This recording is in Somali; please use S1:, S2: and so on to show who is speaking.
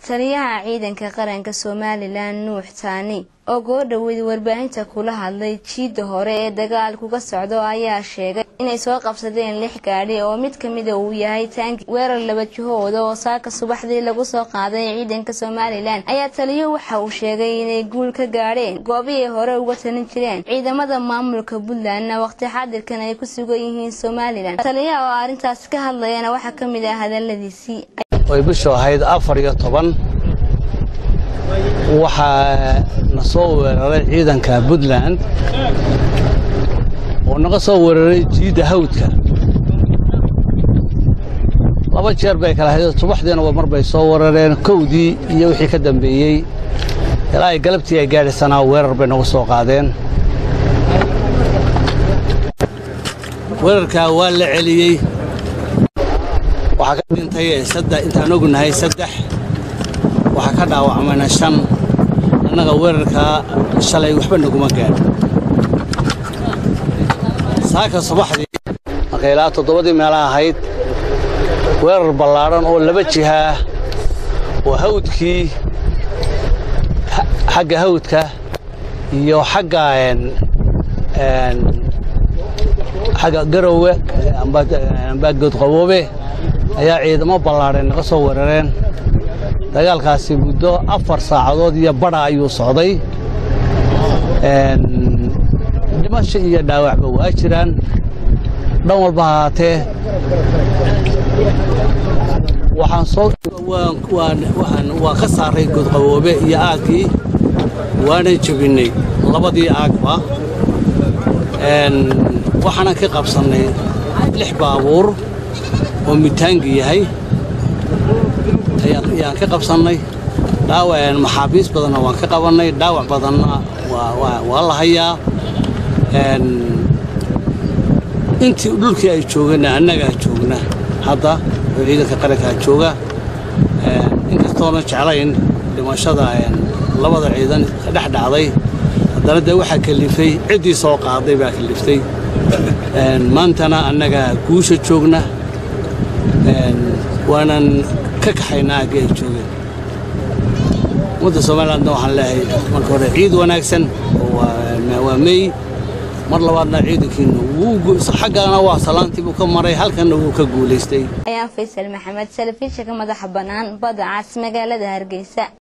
S1: taliyaha ciidanka qaranka Somaliland Nuux Taani oo go'dhoweyd warbaahinta kula hadlay jiida hore ee dagaalku ka socdo ayaa sheegay inay soo qabsadeen 6 gaari oo mid kamid ah uu yahay tank weerar laba jihooda oo saaka subaxdii lagu soo qaaday ciidanka Somaliland ayaa taliyo waxa uu sheegay inay guul ka gaareen goobihii hore uga talin jireen ciidamada maamulka Puntland waqti xaadirkan ay ku sugan yihiin Somaliland taliyaha oo arintaas ka hadlayna waxa kamid ah hadaladiisii
S2: way bisho ahayd 14 waxa nasoo weeraray ciidanka Puntland oo naga soo weeraray jiida hawdka laba jeer bay kala hay'ad subaxdeena waa marbay soo weerareen kowdii iyo wixii ka dambeeyay ilaa ay galabtii ay gaadhaysanaa weerar bay nagu soo qaadeen weerarka waa la celiyay waxa ka dhintay saddex intaan ognahay saddex waxa ka dhaawacmayna 5 annaga weerarka shalay waxba naguma gaadhin saaka subaxdii aqeylaa 7 meelaha ahayd weerar ballaaran oo laba jiha oo hawdkii xagga hawdka iyo xagga garowe amba god qaboobe ayaa ciidamo ballaaran naga soo weerareen dagaalkaasi muddo 4 saacadood iyo badha ayuu socday dhimasho iyo dhaawacba waa jiraan dhan walba haatee waxaan ka saaray god qaboobe iyo aagkii waana jabinay labadii aagba waxaan ka qabsanay 6 baabuur oo mitaangi yahay ayaan ka qabsanay dhaawac maxaabiis badan waan ka qabanay dhaawac badan waa la hayaa intii dhulkii ay joogeen annaga joogna hadda ciidanka qaranka jooga inkastoo aan jeclayn dhimashada labada ciidan dhexdhacday haddana waxa kalifay cidii soo qaaday baa kaliftay maantana annaga guusha joogna waanan ka kaxaynaa ay joogeen wadda Somaliland waxaan leeyahay marka hore ciid wanaagsan waa May mar labaadna ciidankiina wuu xaqana waa salaantii uu ka maray halkan uu ka guuleystay
S1: ayaan Faysal Maxamed Salafisha ka madaxa banaan badda magaalada Hargeysa.